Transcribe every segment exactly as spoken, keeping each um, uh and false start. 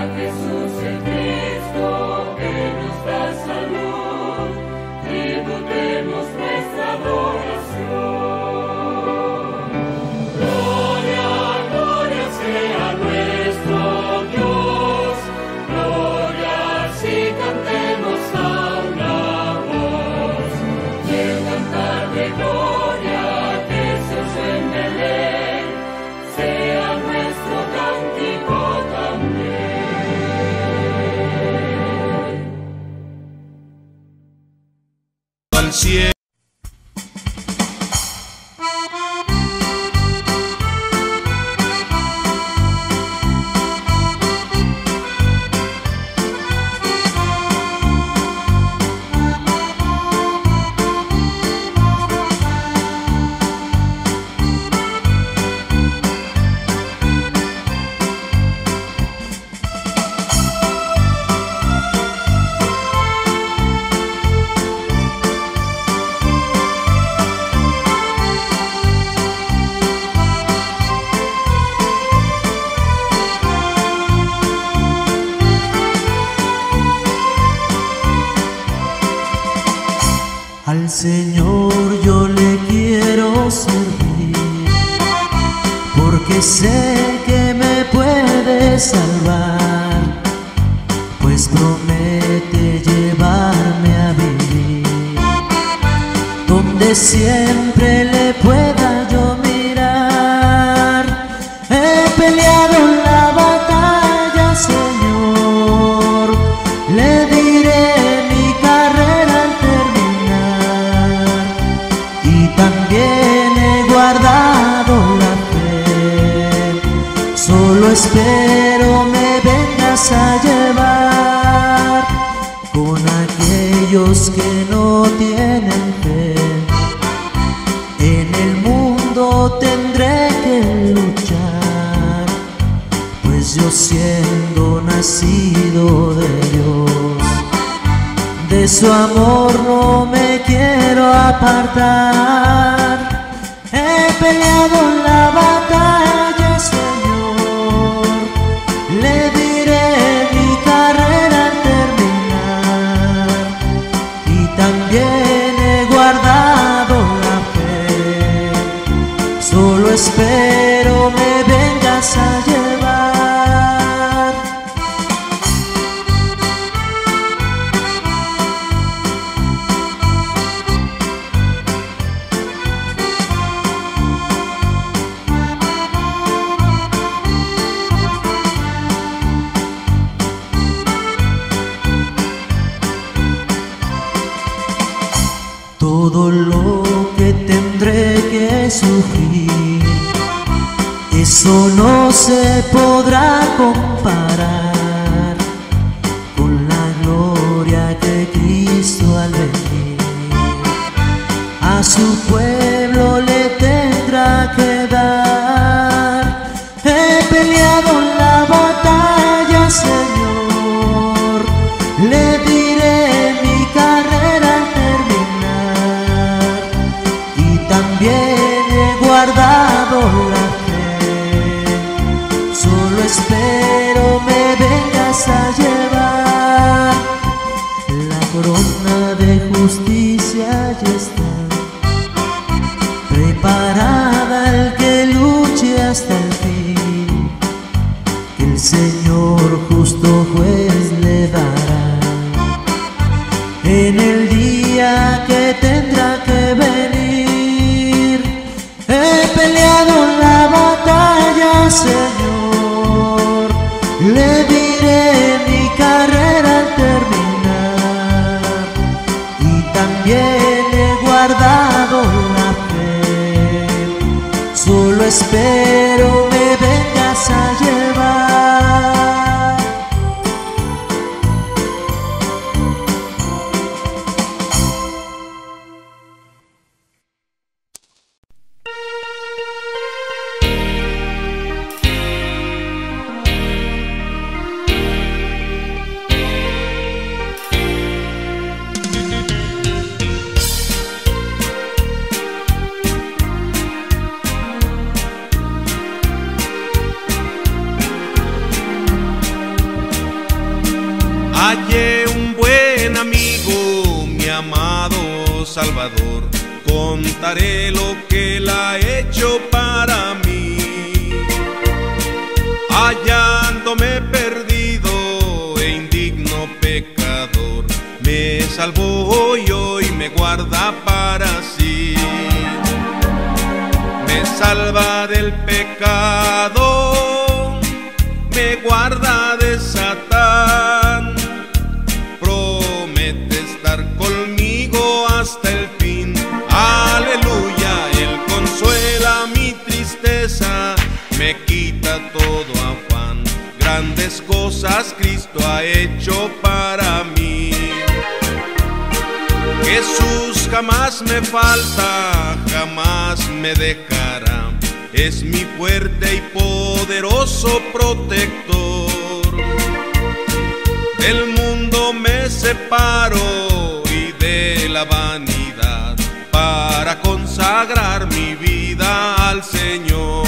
cielo. Al Señor yo le quiero servir, porque sé que me puede salvar, pues promete llevarme a vivir donde siempre le pueda yo mirar. He peleado la batalla, Señor, le diré mi carrera al terminar, y también he guardado la fe. Solo espero me vengas a llevar con aquellos que no tienen fe. En el mundo tendré que luchar, pues yo siendo nacido de Dios, de su amor no me quiero apartar. He peleado la batalla, Señor, le diré mi carrera al terminar, y también he guardado la fe. Solo espero me vengas a llevar. Todo lo que tendré que sufrir, eso no se podrá comparar con la gloria que Cristo al venir a su pueblo le tendrá que dar. He peleado la batalla, Señor, le diré mi carrera al terminar, y también he guardado la fe. Solo espero me vengas a llevar. La corona de justicia ya está preparada al que luche hasta el fin, que el Señor justo juez le dará en el día que tendrá que venir. He peleado la batalla, Señor, le diré mi carrera al terminar, y también he guardado la fe. Solo espero me vengas a llevar. Hallé un buen amigo, mi amado Salvador, contaré lo que Él ha hecho para mí. Hallándome perdido e indigno pecador, me salvó y hoy me guarda para sí. Me salva del pecado, me guarda de Satán, promete estar conmigo hasta el fin. Aleluya, Él consuela mi tristeza, me quita todo afán. Grandes cosas Cristo ha hecho para mí. Jesús jamás me falta, jamás me dejará. Es mi fuerte y poderoso protector. Del mundo me separo y de la vanidad para consagrar mi vida al Señor.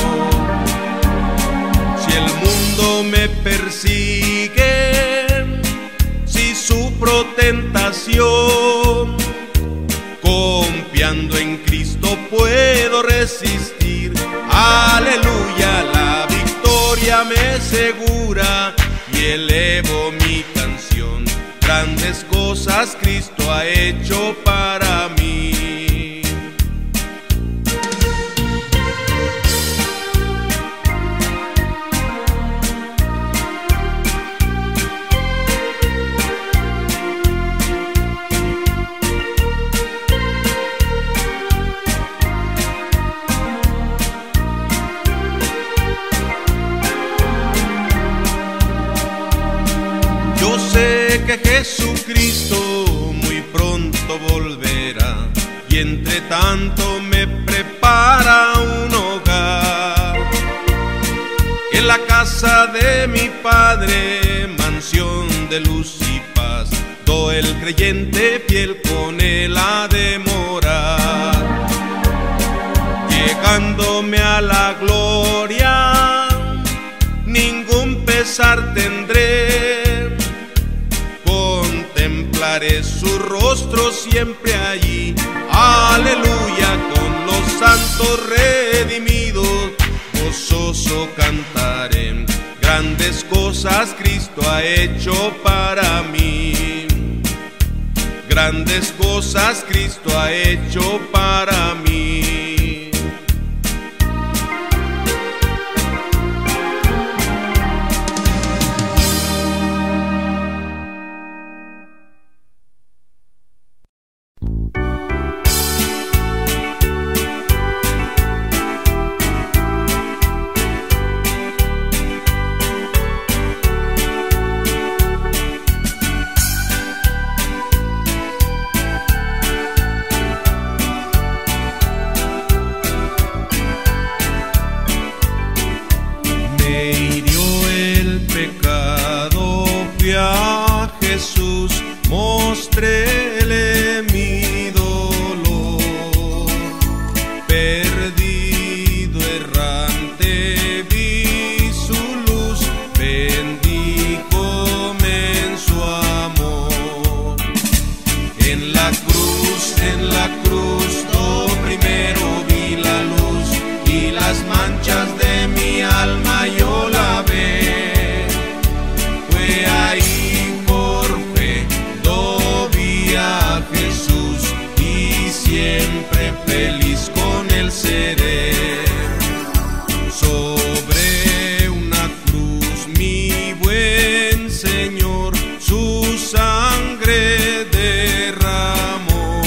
Si el mundo me persigue, si sufro tentación, confiando en Cristo puedo resistir. Aleluya, la victoria me segura y elevo mi canción. Grandes cosas Cristo ha hecho para mí. Yo sé que Jesucristo muy pronto volverá y entre tanto me prepara un hogar. En la casa de mi Padre, mansión de luz y paz, todo el creyente fiel con Él ha de morar. Llegándome a la gloria, ningún pesar tendré. Contemplaré su rostro siempre allí. Aleluya, con los santos redimidos, gozoso cantaré. Grandes cosas Cristo ha hecho para mí. Grandes cosas Cristo ha hecho para mí. Jesús, mostréle mi dolor. Perdido, errante, vi su luz, bendíjome en su amor. En la cruz, en la cruz, lo primero vi la luz y las manchas de mi alma yo la ve. Fue ahí Jesús y siempre feliz con Él seré. Sobre una cruz mi buen Señor su sangre derramó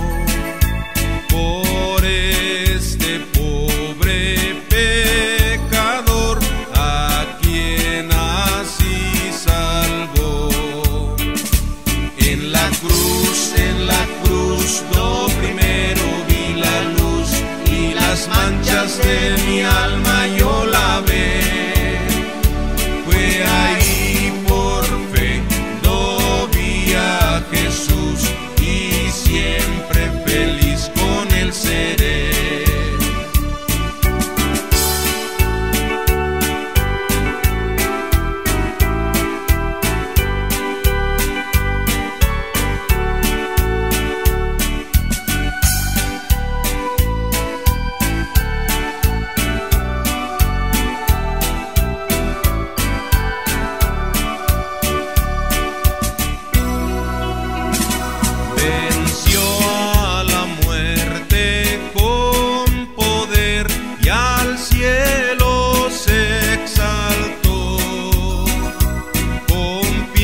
por este pobre pecador a quien así salvó. En la cruz, en la cruz, lo primero vi la luz y las manchas de mi alma yo la ve. Fue ahí por fe, lo vi a Jesús y siempre feliz con Él seré.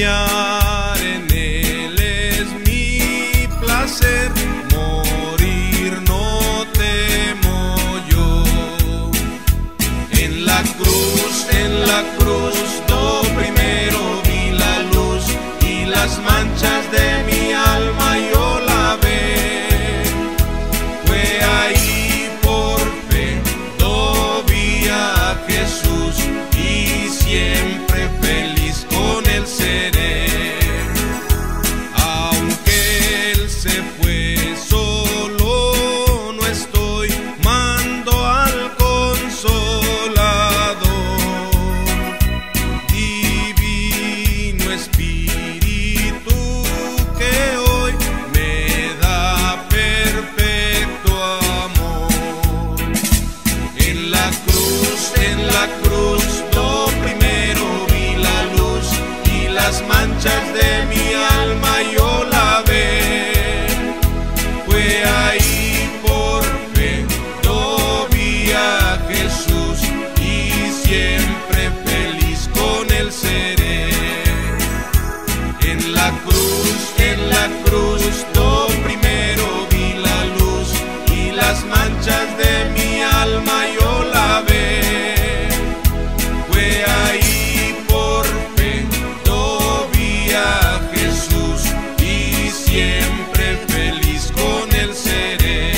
confiar en Él es mi placer, morir no temo yo. En la cruz, en la cruz, do primero vi la luz y las manchas de mi alma yo lavé. Fue ahí por fe, do vi a Jesús y siempre feliz con Él seré. Aunque Él se fue, solo no estoy, mando al Consolador, Divino Espíritu que hoy me da perfecto amor. En la cruz, en la cruz, do primero vi la luz y las manchas de mi alma yo lavé. Fue ahí por fe, do vi a Jesús y siempre feliz con Él seré. En la cruz, en la cruz, do primero vi la luz y las manchas de mi alma yo lavé. Fue ahí por fe, do vi a Jesús y siempre feliz con Él seré.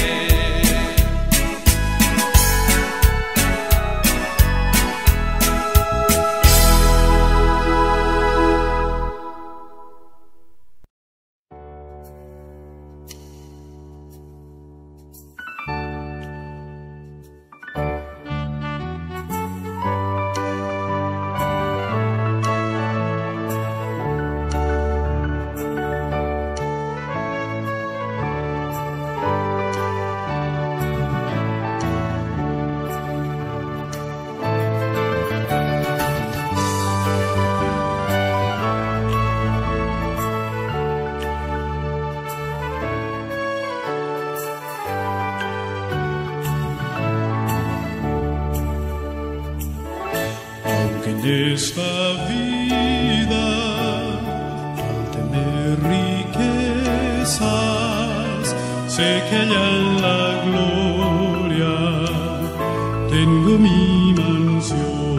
Esta vida, al tener riquezas, sé que allá en la gloria tengo mi mansión.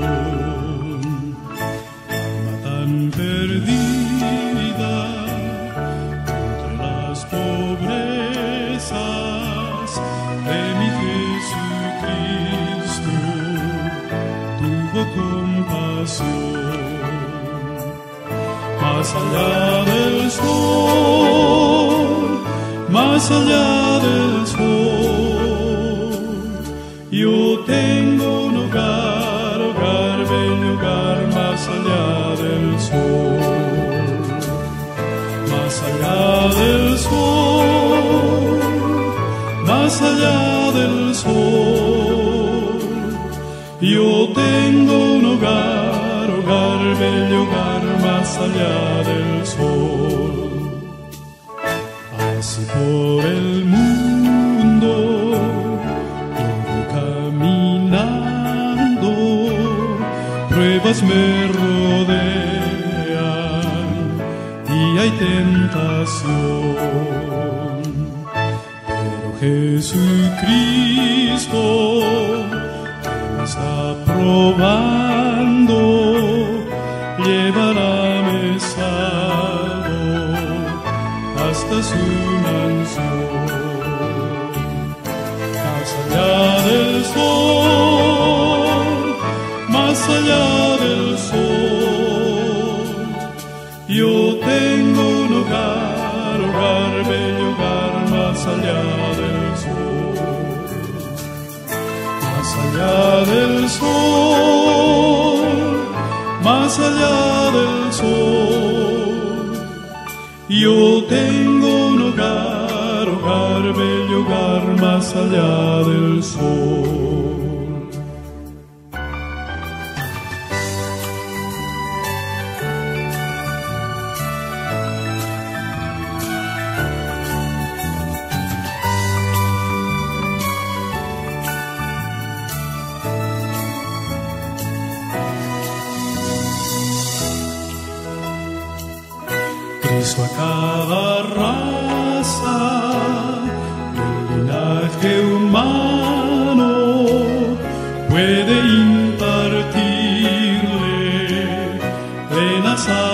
Alma tan perdida entre las pobrezas de mi Jesucristo, tuvo compasión. Más allá del sol, más allá del sol, yo tengo un hogar, hogar, bello hogar, más allá del sol. Más allá del sol, más allá del sol, yo tengo un hogar, hogar, bello hogar, más allá del sol. Así por el mundo yo voy caminando, pruebas me rodean y hay tentación. Pero Jesucristo está probando, llevarme salvo hasta su mansión. Más allá del sol, más allá del sol, yo tengo un hogar, hogar, bello hogar, más allá del sol. Más allá del sol, más allá del sol, yo tengo un hogar, hogar, bello hogar, más allá del sol. Cristo a cada raza del linaje humano puede impartirle plena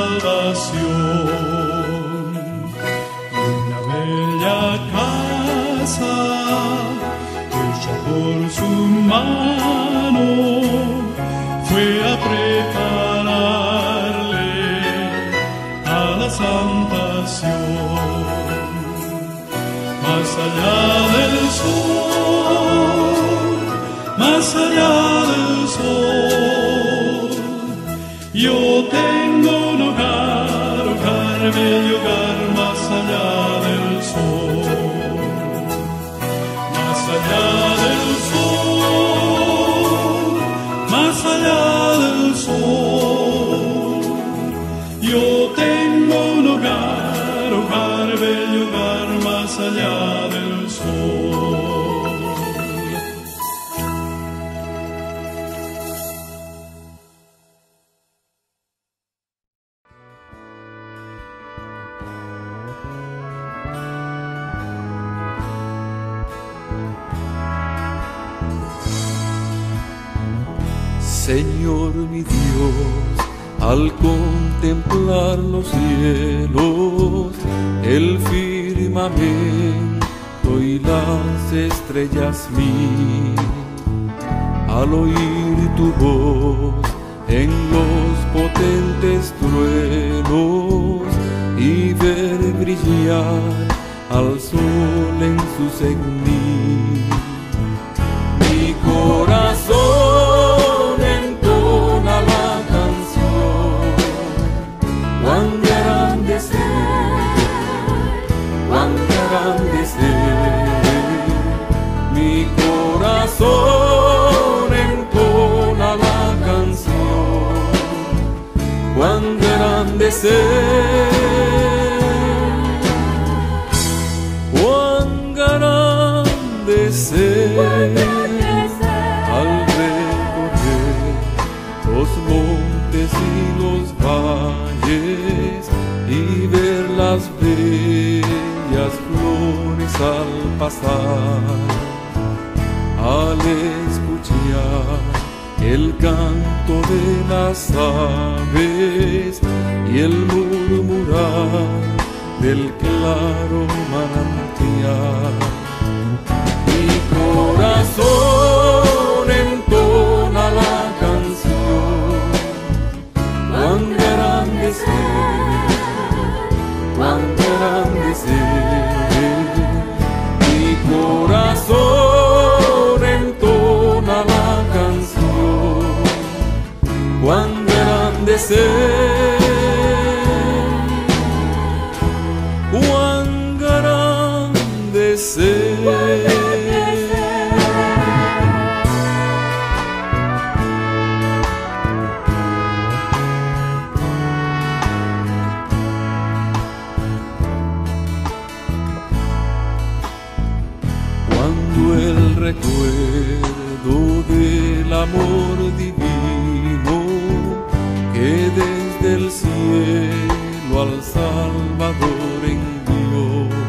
salvación. Una bella casa hecha por su mano fue a prepararle a la santación. Más allá del sol, más allá del sol, yo tengo un hogar, hogar, bello hogar, más allá del sol. Más allá del sol, más allá del sol, yo tengo un hogar, hogar, bello hogar, más allá del sol. Señor mi Dios, al contemplar los cielos, el firmamento y las estrellas mil, al oír tu voz en los potentes truenos y ver brillar al sol en su cegnil, mi corazón entona la canción. Cuán grande es Él, cuán grande es Él, mi corazón entona la canción. Cuán grande es Él, cuán grande es Él. Al recorrer los montes y los valles y ver las bellas flores al pasar, al escuchar el canto de las aves y el murmurar del claro manantial, mi corazón entona la canción. Cuán grande es Él, cuán grande es Él, mi corazón entona la canción. Cuán grande es Él, cuán grande es Él. El recuerdo del amor divino que desde el cielo al Salvador envió,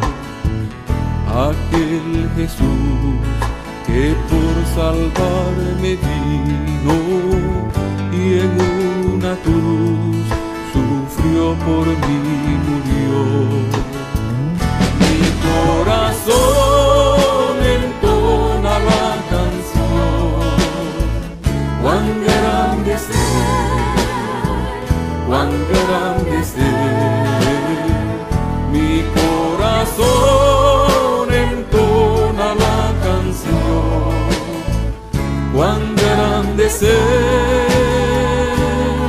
aquel Jesús que por salvarme vino y en una cruz sufrió por mí, murió. Mi corazón entona la canción. Cuán grande es Él, cuán grande es Él, mi corazón entona la canción. Cuán grande es Él,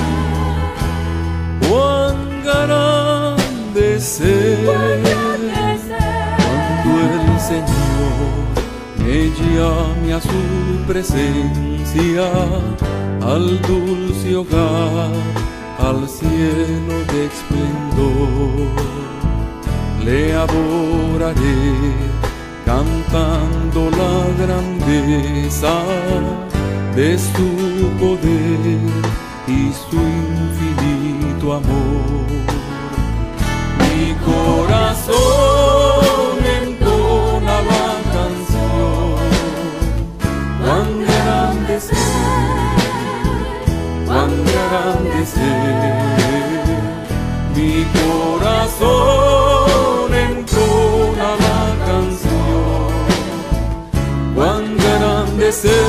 cuán grande es Él. Cuando el Señor me llame a su presencia, al dulce hogar, al cielo de esplendor, le adoraré cantando la grandeza de su poder y su infinito amor. Mi corazón entona la canción. Cuán grande es Él, cuán grande es Él. Mi corazón entona la canción. Cuán grande es Él,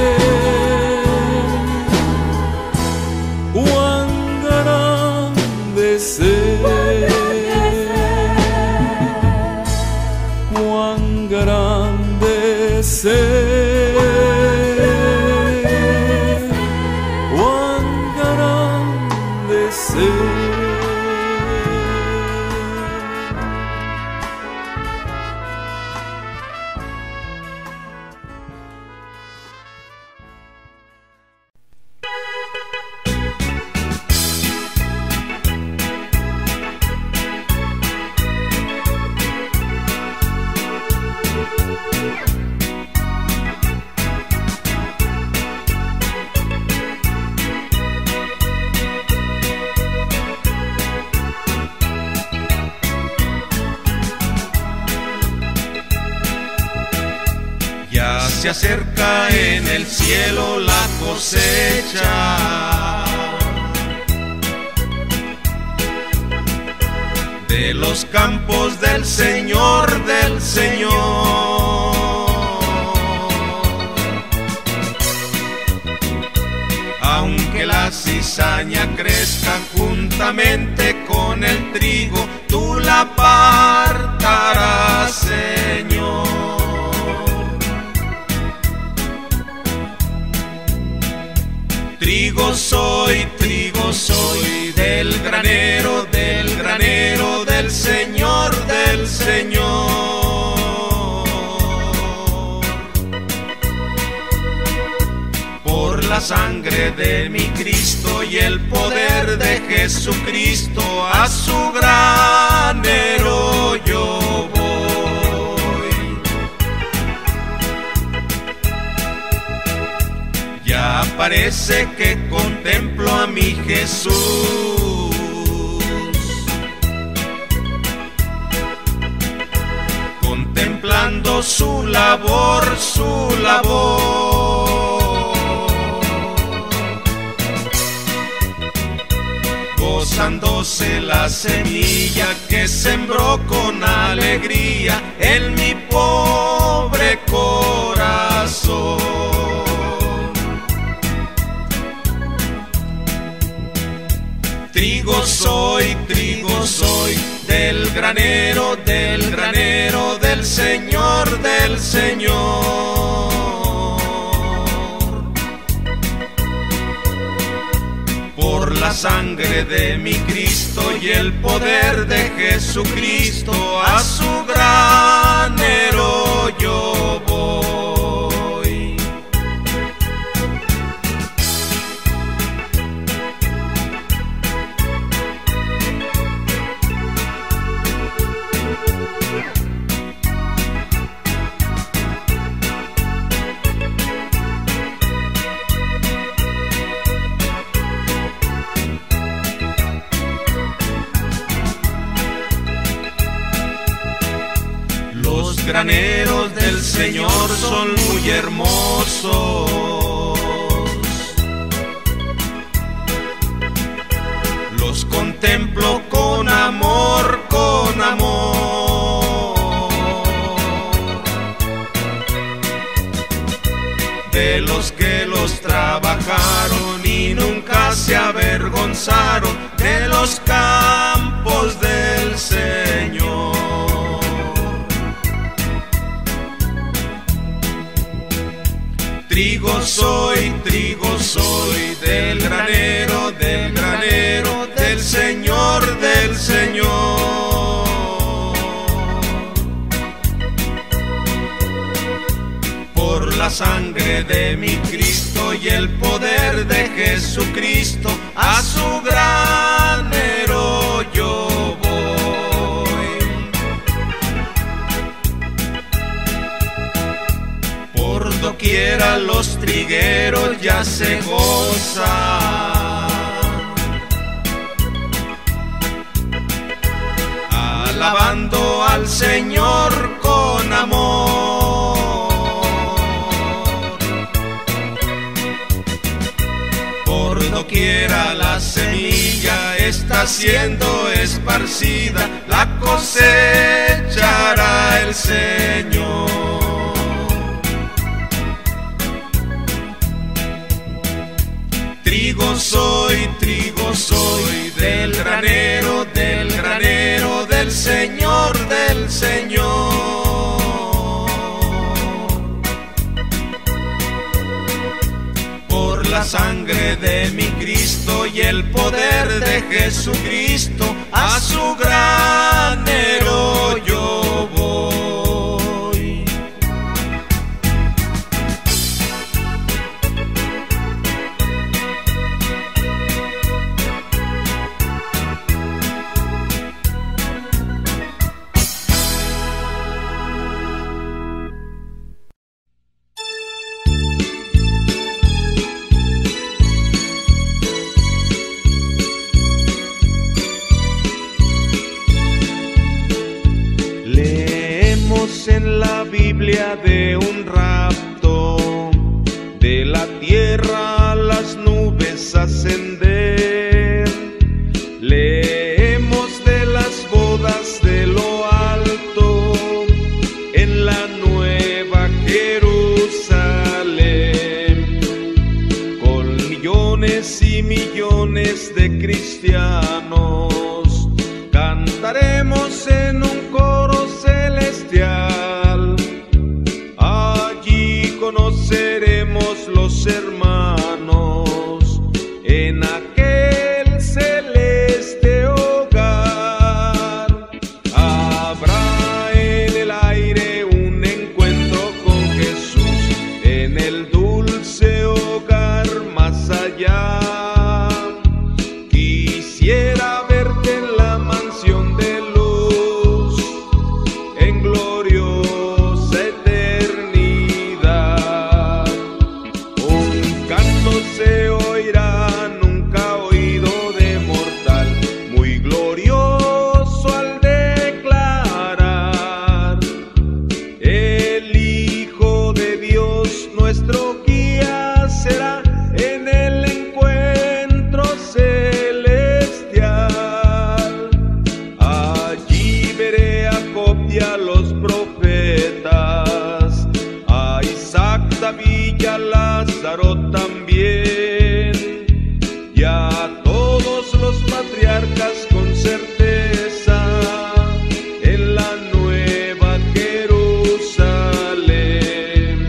cuán grande es Él, cuán grande es Él, cuán grande es Él. Se acerca en el cielo la cosecha de los campos del Señor, del Señor. Aunque la cizaña crezca juntamente con el trigo, tú la apartarás, Señor. Trigo soy, trigo soy, del granero, del granero, del Señor, del Señor. Por la sangre de mi Cristo y el poder de Jesucristo, a su granero yo voy. Ya parece que contemplo a mi Jesús, contemplando su labor, su labor, gozándose la semilla que sembró con alegría en mi pobre corazón. Trigo soy, trigo soy, del granero, del granero, del Señor, del Señor. Por la sangre de mi Cristo y el poder de Jesucristo, a su granero yo voy. Los graneros del Señor son muy hermosos, los contemplo con amor, con amor. De los que los trabajaron y nunca se avergonzaron de los campos del Señor. Trigo soy, trigo soy, del granero, del granero, del Señor, del Señor. Por la sangre de mi Cristo y el poder de Jesucristo, a su granero yo voy. Por doquiera los trigueros ya se gozan, alabando al Señor con amor. Por doquiera la semilla está siendo esparcida, la cosechará el Señor. Trigo soy, trigo soy, del granero, del granero, del Señor, del Señor. Por la sangre de mi Cristo y el poder de Jesucristo, a su granero yo voy. En la Biblia de un rapto, de la tierra a las nubes ascender. Leemos de las bodas de lo alto en la nueva Jerusalén, con millones y millones de cristianos cantaremos en un coro celestial. Allí conoceremos los hermanos en aquel celeste hogar. Habrá en el aire un encuentro con Jesús en el dulce hogar más allá. Quisiera verte en la mansión de luz, en gloriosa eternidad. Un canto se oirá nunca oído de mortal, muy glorioso al declarar: el Hijo de Dios nuestro guía será en el encuentro celestial. Allí veré a Job y a los profetas, a Isaac, David y a Lázaro también, y a todos los patriarcas con certeza en la nueva Jerusalén.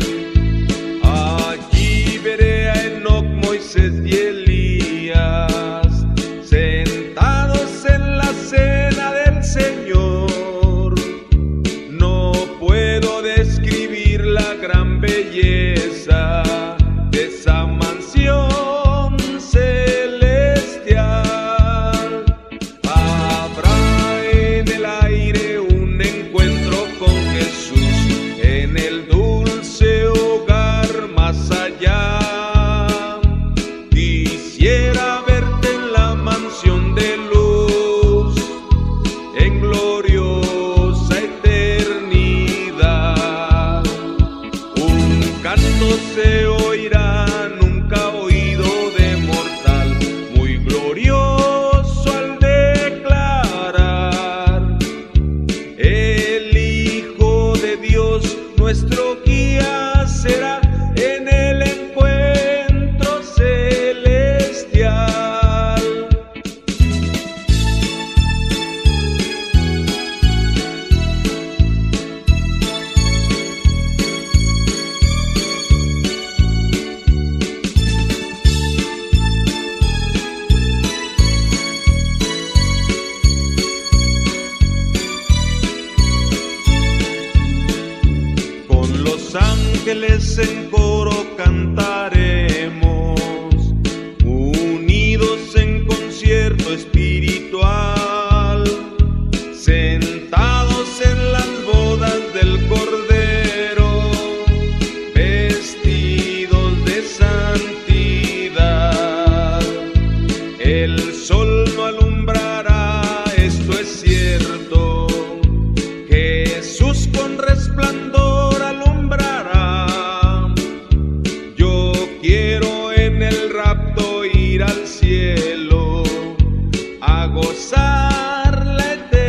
Allí veré a Enoc, Moisés y Elías sentados en la cena del Señor. No puedo describir la gran belleza de esa mansión celestial. Habrá en el aire un encuentro con Jesús en el dulce hogar más allá. Quisiera verte en la mansión de luz, en gloriosa eternidad. Un canto se oirá nunca oído de mortal, muy glorioso al declarar: el Hijo de Dios nuestro guía será en el encuentro celestial. Con los ángeles en coro cantaremos, unidos en concierto espiritual, sentados en las bodas del Cordero, vestidos de santidad. El sol no alumbrará, esto es cierto, gozar la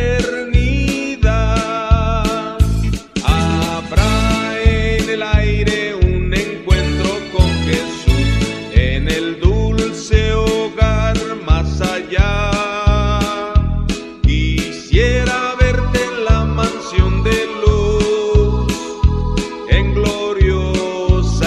eternidad. Habrá en el aire un encuentro con Jesús, en el dulce hogar más allá. Quisiera verte en la mansión de luz, en gloriosa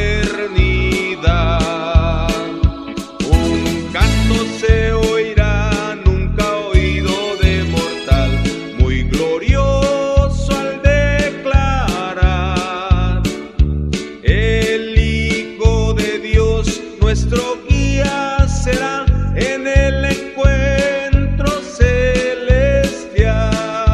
eternidad. Un canto se oirá nunca oído de mortal, muy glorioso al declarar: el Hijo de Dios, nuestro guía, será en el encuentro celestial.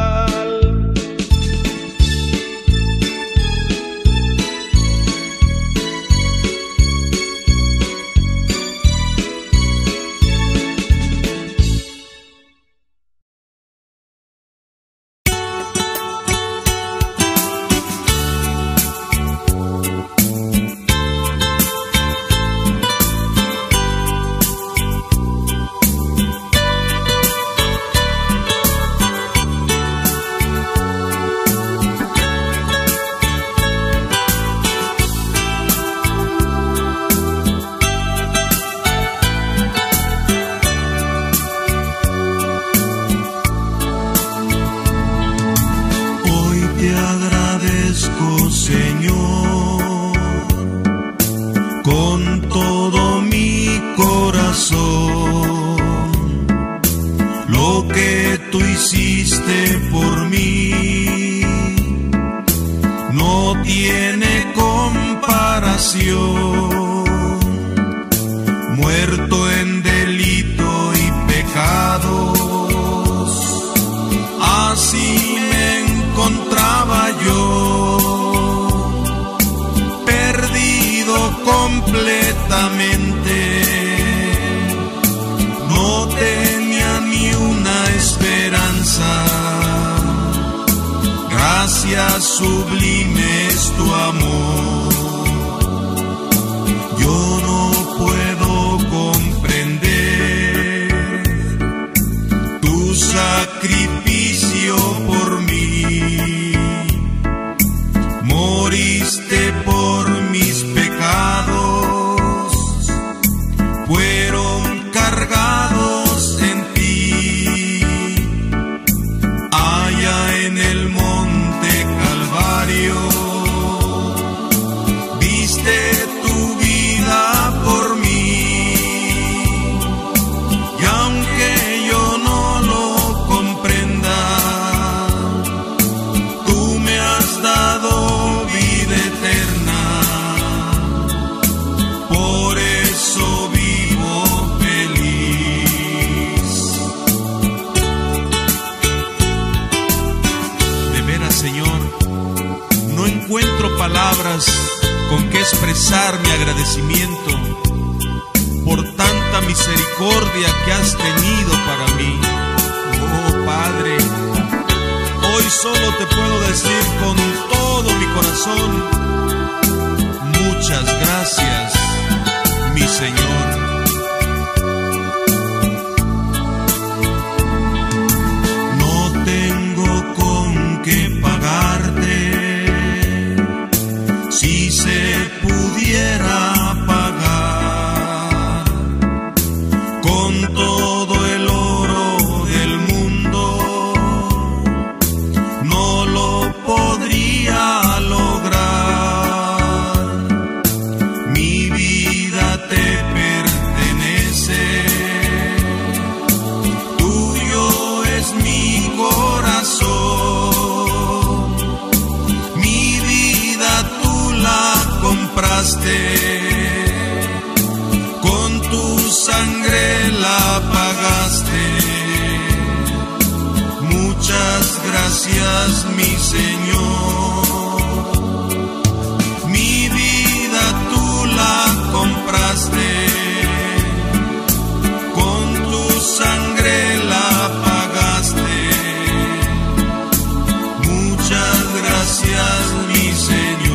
Señor, con todo mi corazón, lo que tú hiciste por mí no tiene comparación. Muerto en delito y pecados, así me encontraba yo, completamente. No tenía ni una esperanza. Gracias, sublime es tu amor. Yo no puedo comprender tu sacrificio por mí. Moriste por mis pecados, fueron cargados en ti. Allá en el monte Calvario, diste tu vida por mí. Y aunque yo no lo comprenda, tú me has dado vida eterna. Por eso vivo feliz. De veras, Señor, no encuentro palabras con que expresar mi agradecimiento por tanta misericordia que has tenido para mí. Oh Padre, hoy solo te puedo decir con todo mi corazón: muchas gracias, mi Señor. No tengo con qué pagarte, si se pudiera pagar con todo el oro del mundo, no lo podría lograr. Mi vida te pertenece, tuyo es mi corazón. Mi vida tú la compraste, con tu sangre la pagaste. Muchas gracias, mi Señor. Mi vida tú la compraste, con tu sangre la pagaste. Muchas gracias, mi Señor.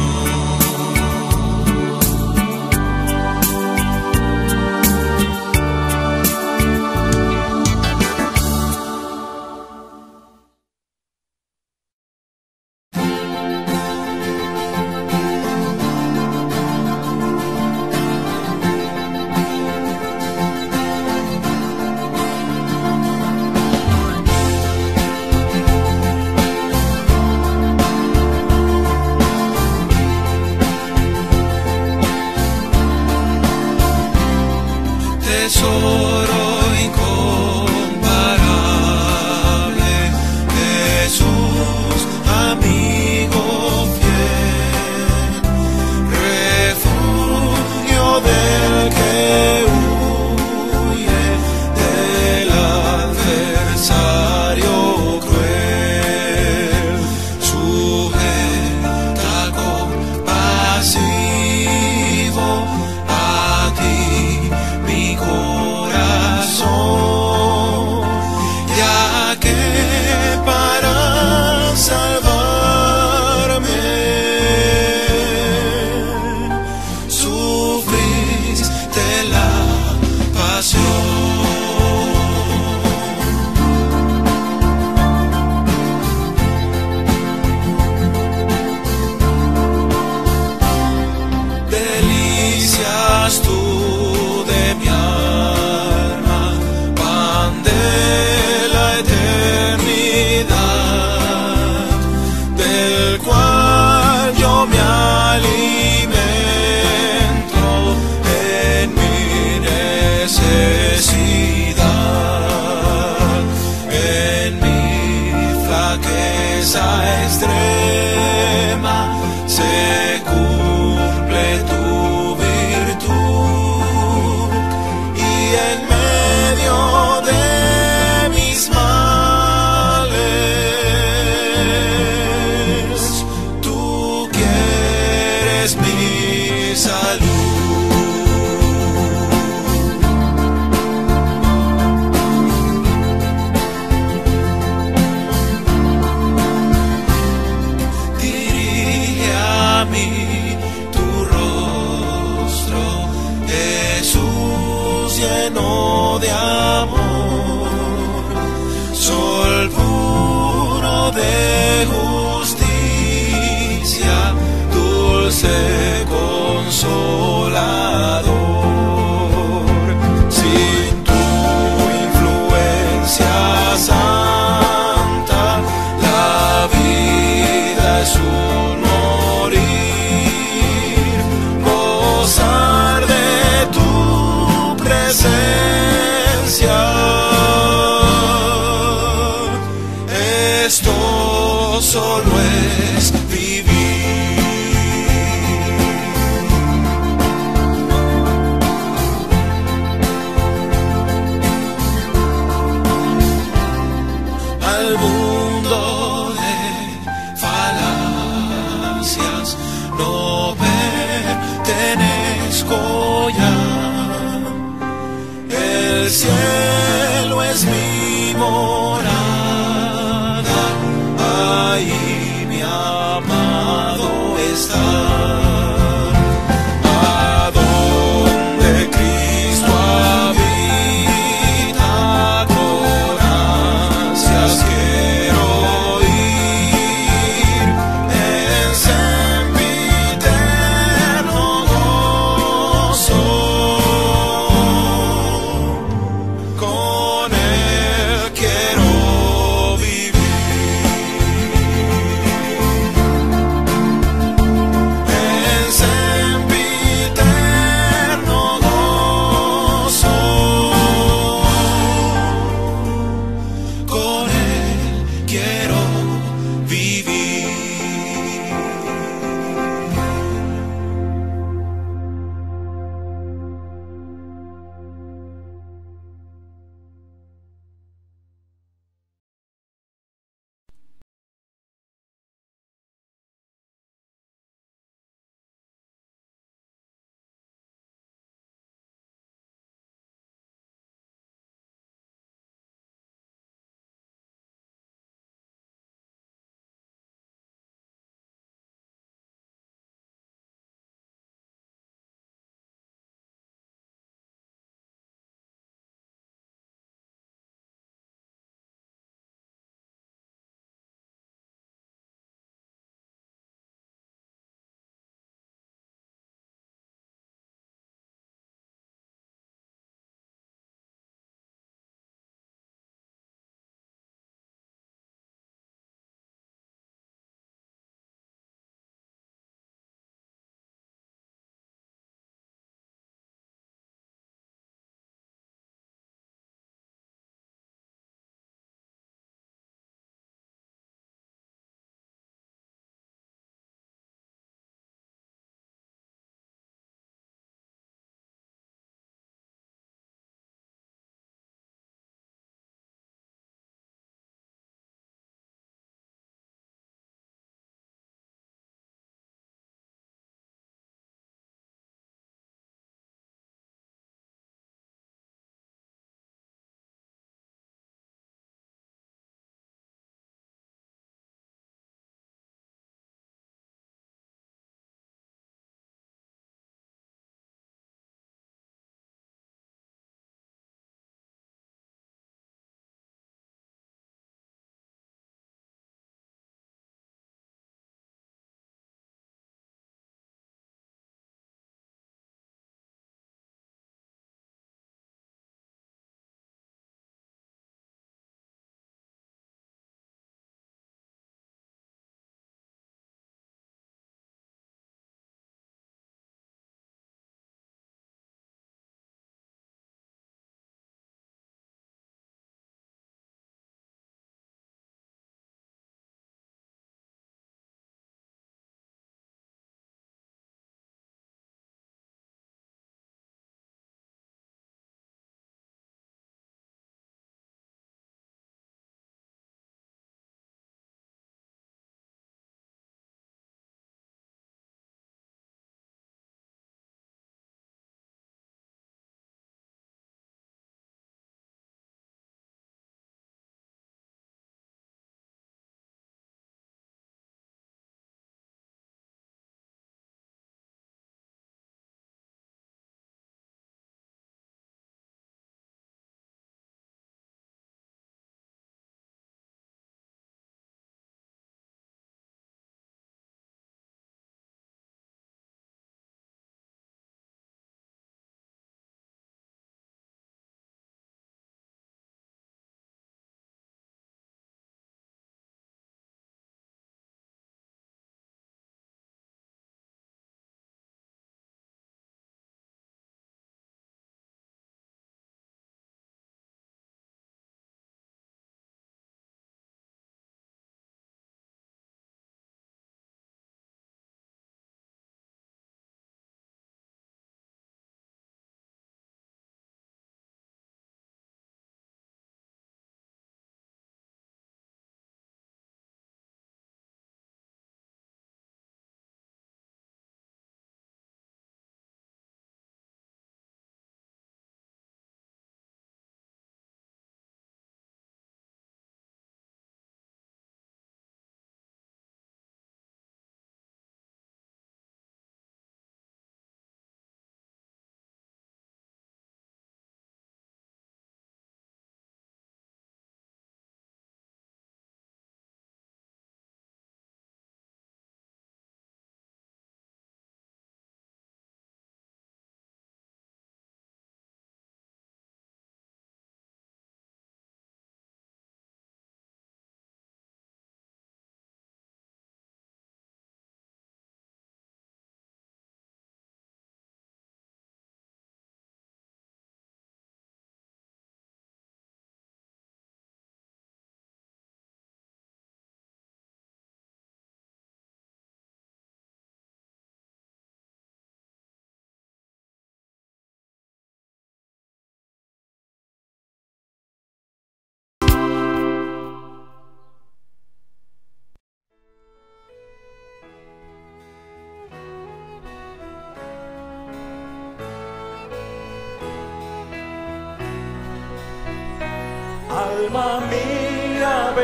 flaqueza extrema se cumple tu virtud, y en medio de mis males tú quieres mi salud. Lleno de amor, sol puro de justicia, dulce consolador. Sin tu influencia santa, la vida es un morir. Gozar de tu presencia, esto solo es vivir. Al mundo de falacias no pertenezco ya. El cielo es mi morada, ahí mi amado está. A donde Cristo habita, con ansias quiero ir, en sempiterno gozo. Con él quiero vivir.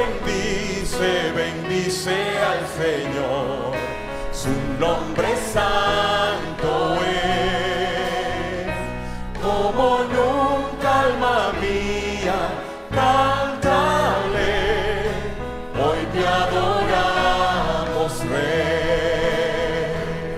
bendice, bendice al Señor, su nombre santo es. Como nunca, alma mía, cántale, hoy te adoramos, Rey.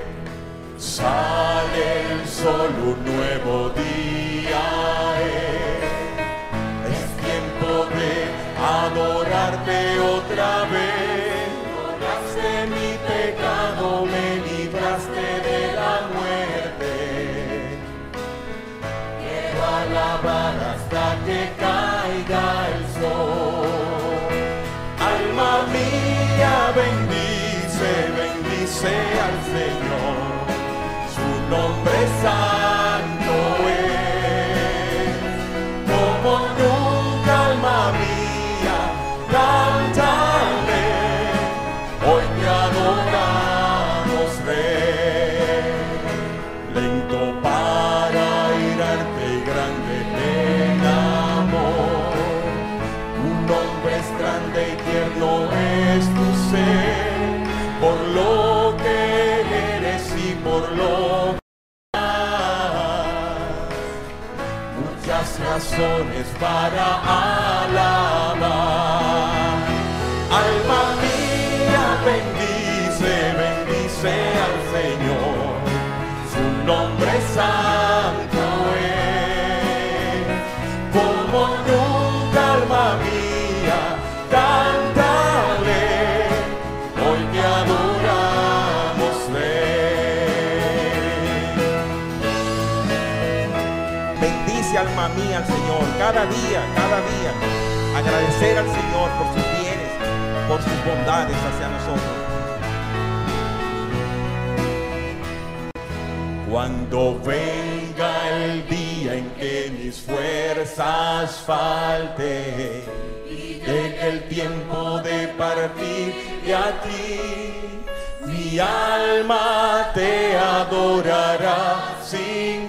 Sale el sol, un nuevo día es, es tiempo de adorarte otra vez. Borraste mi pecado, me libraste de la muerte. Quiero alabar hasta que caiga el sol. Alma mía, bendice, bendice al Señor, su nombre santo es. Como nunca, alma mía, cántale, hoy te adoramos, Rey. Lento para irarte y grande en amor, un hombre es grande y tierno es tu ser, por lo que eres y por lo que das, muchas razones para alabar. Alma mía, bendice, bendice al Señor, su nombre santo es. Como nunca, alma mía, cántale, hoy te adoramos, Rey. Bendice, alma mía, al Señor cada día, cada día. Agradecer al Señor por sus bienes, por sus bondades hacia nosotros. Cuando venga el día en que mis fuerzas falten y llegue el tiempo de partir de aquí, mi alma te adorará sin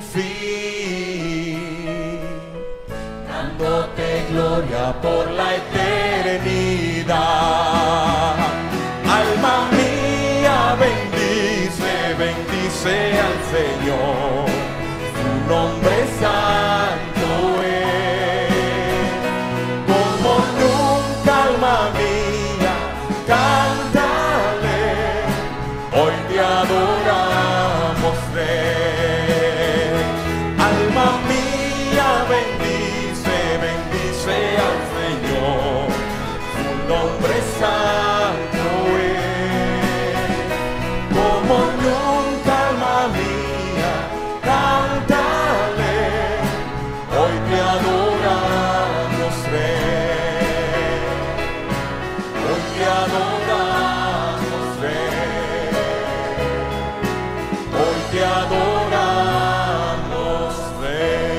fin, dándote gloria por la eternidad. Alma mía, bendice, bendice al Señor, su nombre santo es. Como nunca, alma mía, cántale, hoy te adoramos, Rey. Alma mía, bendice, bendice al Señor, su nombre santo es. Como nunca, alma mía, cántale, hoy te adoramos, Rey. Hoy te adoramos, Rey. Hoy te adoramos, Rey.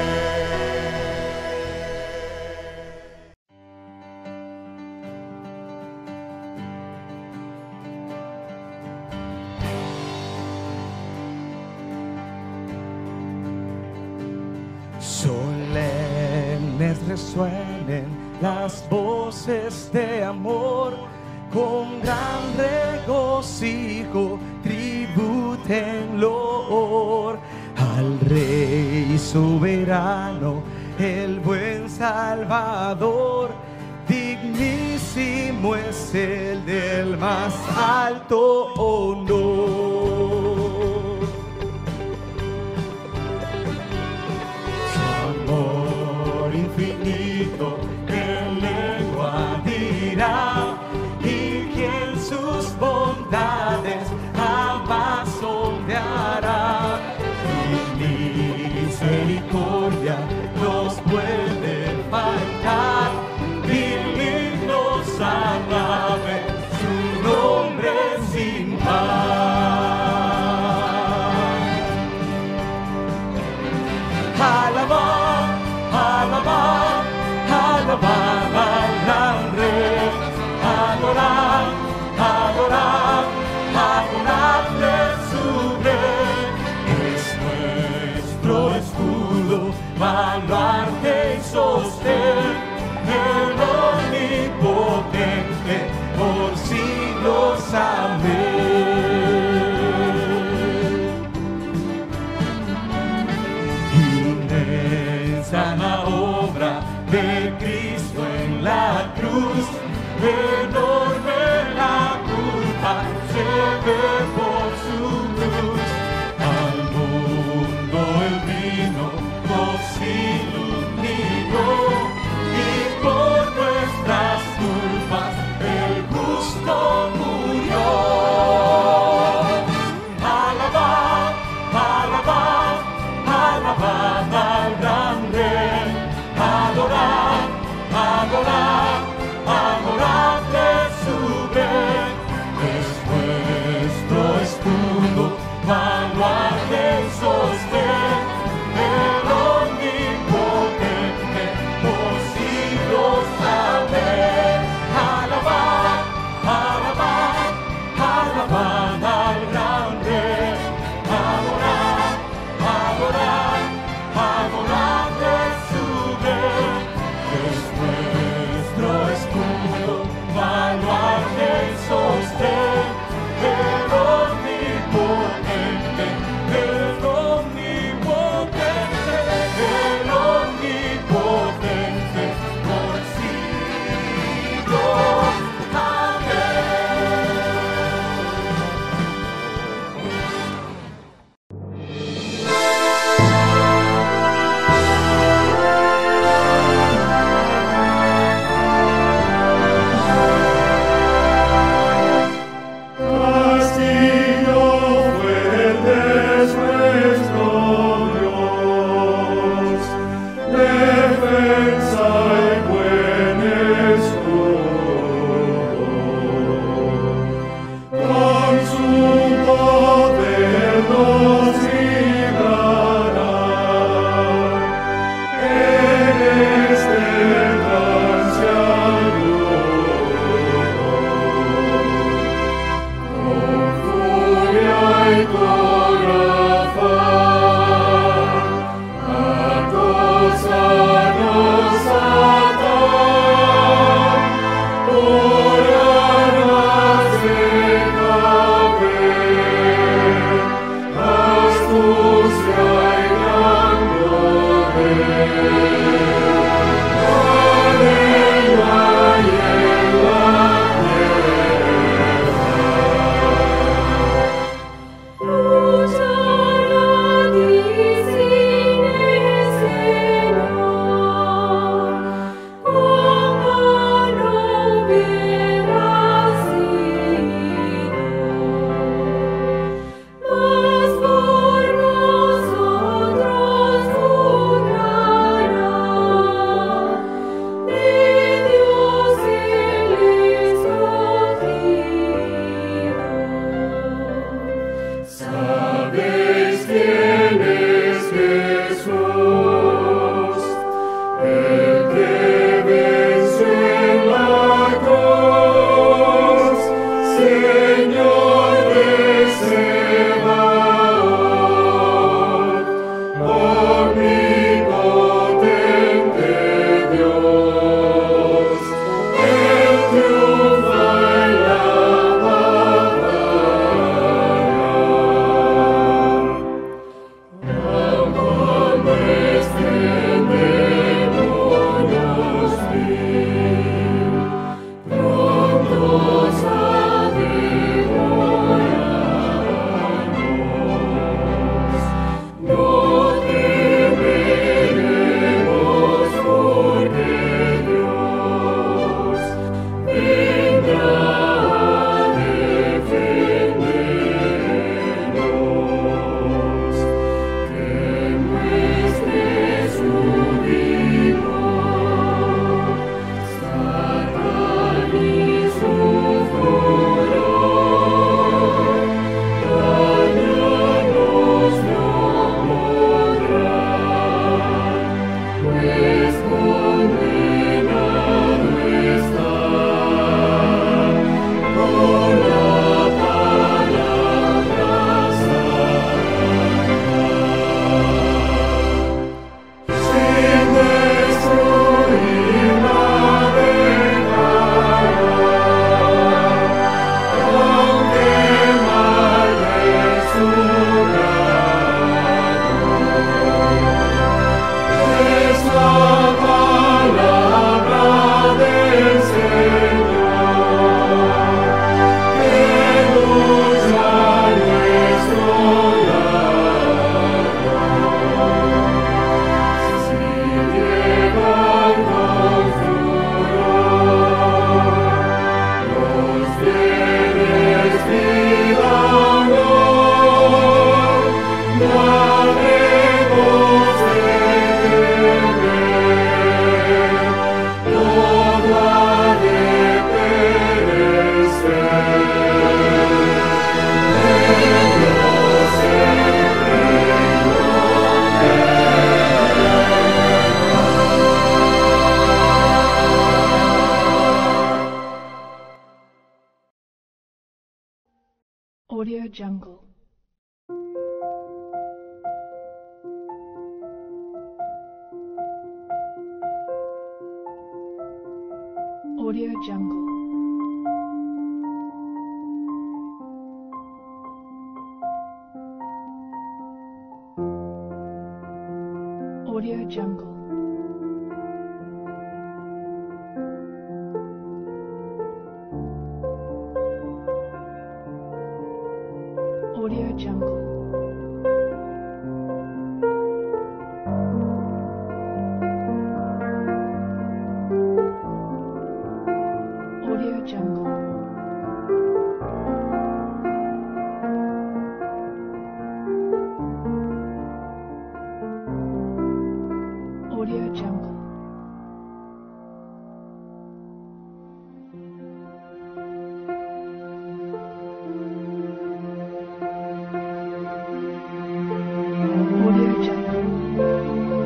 Solemnes resuenen las voces de amor, con gran regocijo tributen loor al Rey soberano, el buen Salvador. Dignísimo es el del más alto honor. Amor infinito, ¿qué lengua dirá? Y quien sus bondades jamás sondeará. Y misericordia nos puede faltar, mil himnos alaben su nombre sin par. Alabad, alabad, alabad al gran Rey. Adorad, adorad, adoradle su Rey. Es nuestro escudo, baluarte y sostén, el omnipotente enorme la culpa, se ve por su cruz. Al mundo el vino nos iluminó, y por nuestras culpas el justo murió. Alabad, alabad, alabad al gran Rey, adorad, adorad, adoradle. Audio Jungle. Audio Jungle. Audio Jungle. Audio Jungle. Audio Jungle. Audio Jungle. Audio Jungle.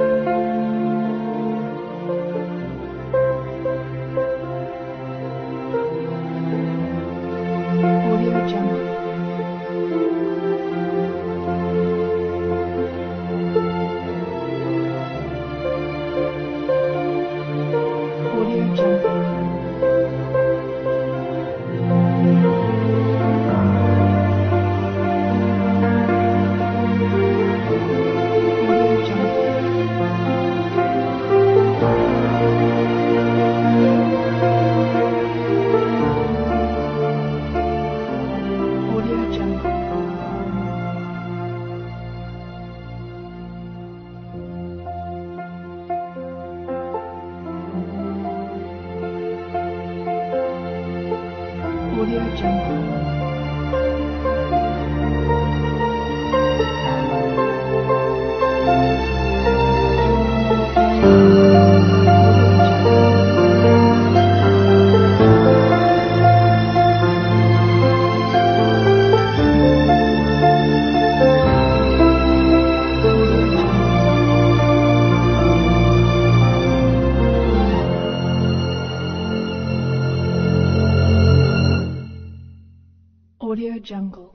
Audio Jungle. Audio Jungle. Audio Jungle. Audio Jungle. Audio Jungle. Audio Jungle.